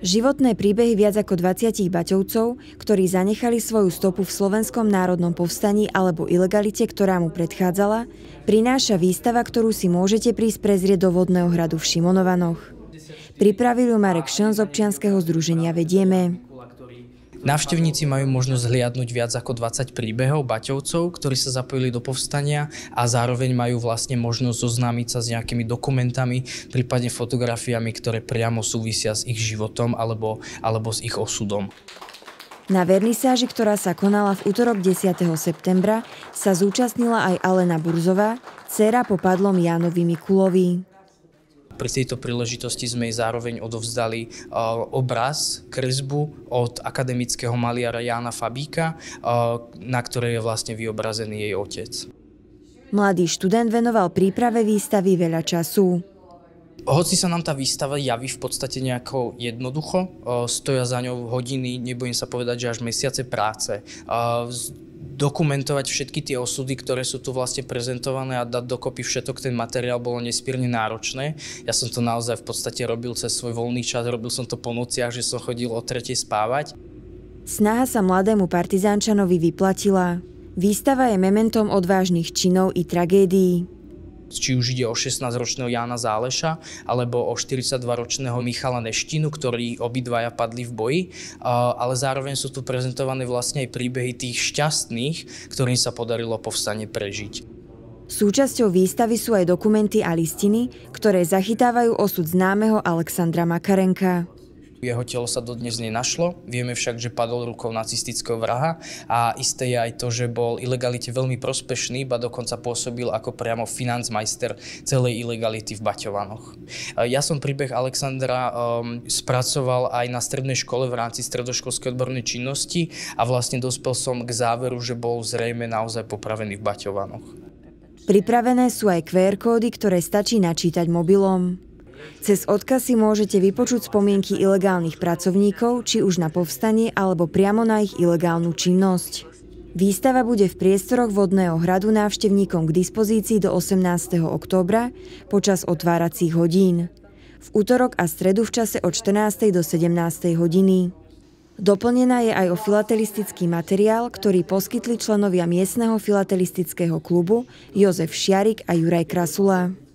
Životné príbehy viac ako 20 Baťovcov, ktorí zanechali svoju stopu v Slovenskom národnom povstaní alebo ilegalite, ktorá mu predchádzala, prináša výstava, ktorú si môžete prísť prezrieť do Vodného hradu v Šimonovanoch. Pripravil ju Marek Šön z občianskeho združenia Vedieme. Návštevníci majú možnosť hliadnúť viac ako 20 príbehov Baťovcov, ktorí sa zapojili do povstania a zároveň majú vlastne možnosť zoznámiť sa s nejakými dokumentami, prípadne fotografiami, ktoré priamo súvisia s ich životom alebo s ich osudom. Na vernisáži, ktorá sa konala v utorok 10. septembra, sa zúčastnila aj Alena Burzová, dcéra po padlom Jánovi Mikulovi. Pri tejto príležitosti sme jej zároveň odovzdali obraz, kresbu od akademického maliara Jána Fabíka, na ktorej je vlastne vyobrazený jej otec. Mladý študent venoval príprave výstavy veľa času. Hoci sa nám tá výstava javí v podstate nejako jednoducho, stoja za ňou hodiny, nebojím sa povedať, že až mesiace práce. Dokumentovať všetky tie osudy, ktoré sú tu vlastne prezentované a dať dokopy všetok ten materiál bolo nesmierne náročné. Ja som to naozaj v podstate robil cez svoj voľný čas, robil som to po nociach, že som chodil o 3:00 spávať. Snaha sa mladému partizánčanovi vyplatila. Výstava je mementom odvážnych činov i tragédií. Či už ide o 16-ročného Jána Záleša alebo o 42-ročného Michala Neštinu, ktorí obidvaja padli v boji, ale zároveň sú tu prezentované vlastne aj príbehy tých šťastných, ktorým sa podarilo povstanie prežiť. Súčasťou výstavy sú aj dokumenty a listiny, ktoré zachytávajú osud známeho Alexandra Makarenka. Jeho telo sa dodnes nenašlo, vieme však, že padol rukou nacistického vraha a isté je aj to, že bol ilegalite veľmi prospešný, ba dokonca pôsobil ako priamo financmajster celej ilegality v Baťovanoch. Ja som príbeh Alexandra spracoval aj na strednej škole v rámci stredoškolskej odbornej činnosti a vlastne dospel som k záveru, že bol zrejme naozaj popravený v Baťovanoch. Pripravené sú aj QR kódy, ktoré stačí načítať mobilom. Cez odkaz si môžete vypočuť spomienky ilegálnych pracovníkov, či už na povstanie, alebo priamo na ich ilegálnu činnosť. Výstava bude v priestoroch Vodného hradu návštevníkom k dispozícii do 18. októbra počas otváracích hodín. V utorok a stredu v čase od 14. do 17. hodiny. Doplnená je aj o filatelistický materiál, ktorý poskytli členovia miestneho filatelistického klubu Jozef Šiarik a Juraj Krasula.